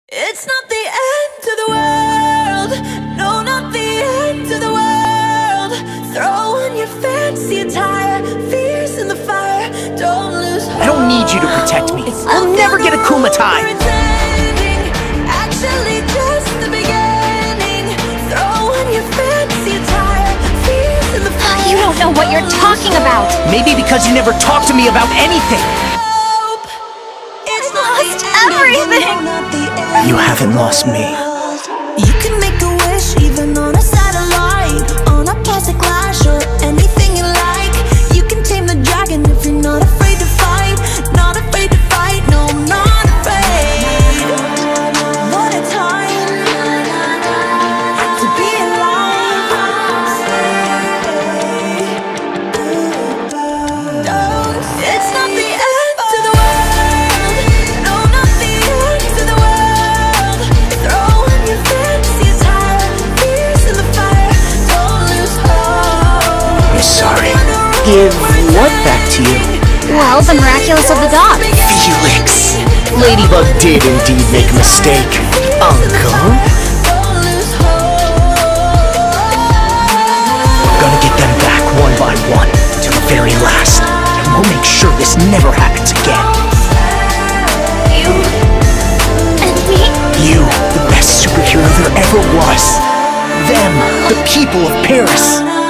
It's not the end of the world. No, not the end of the world. Throw on your fancy attire, fears in the fire. Don't lose hope. I don't need you to protect me. I'll never get a Kumatai. Actually, just the beginning. Throw on your fancy attire, fears in the fire. You don't know what you're talking about. Maybe because you never talked to me about anything. It's Lost everything. You haven't lost me. You can make a wish even on a satellite, on a plastic lash or anything you like. You can tame the dragon if you're not afraid to fight. Not afraid to fight, no, I'm not afraid. What a time to be alive. It's not the end of the world. No, not the end of the world. Throw on your fancy attire, fears in the fire. Don't lose hope. I'm sorry. Give what back to you? Well, the Miraculous of the Dog. Felix. Ladybug did indeed make a mistake. Uncle? Don't lose hope. We're gonna get them back one by one, to the very last. And we'll make sure this never happens again. You and me. You, the best superhero there ever was. Them, the people of Paris.